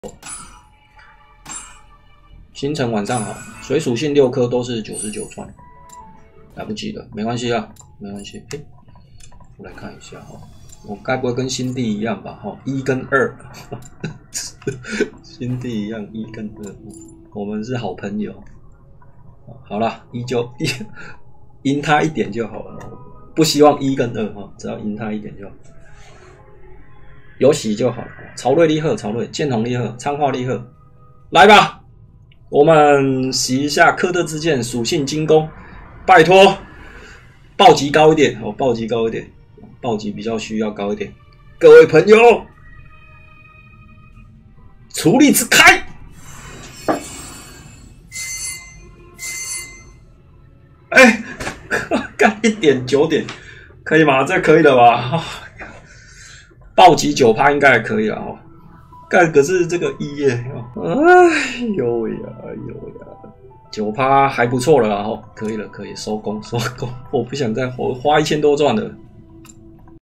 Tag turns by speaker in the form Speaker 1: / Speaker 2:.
Speaker 1: 星辰晚上好，水属性6颗都是99串，来不及了，没关系啊，没关系。哎，我来看一下哈，我该不会跟新地一样吧？哈，1跟2，新地一样1跟2，我们是好朋友。好了，1就1，赢他一点就好了，不希望1跟2哈，只要赢他一点就好。有喜就好了。曹睿厉害，曹睿，剑红厉害，昌化厉害，来吧，我们洗一下科特之剑属性精攻，拜托，暴击高一点哦，暴击高一点，暴击比较需要高一点。各位朋友，处力之开！哎，干1点9点，可以吗？这可以了吧？暴击9%应该还可以了哦。干，可是这个1耶，哎呦喂呀，哎呦喂呀，9%还不错了啦哦，可以了，可以收工收工，我不想再花1000多钻了。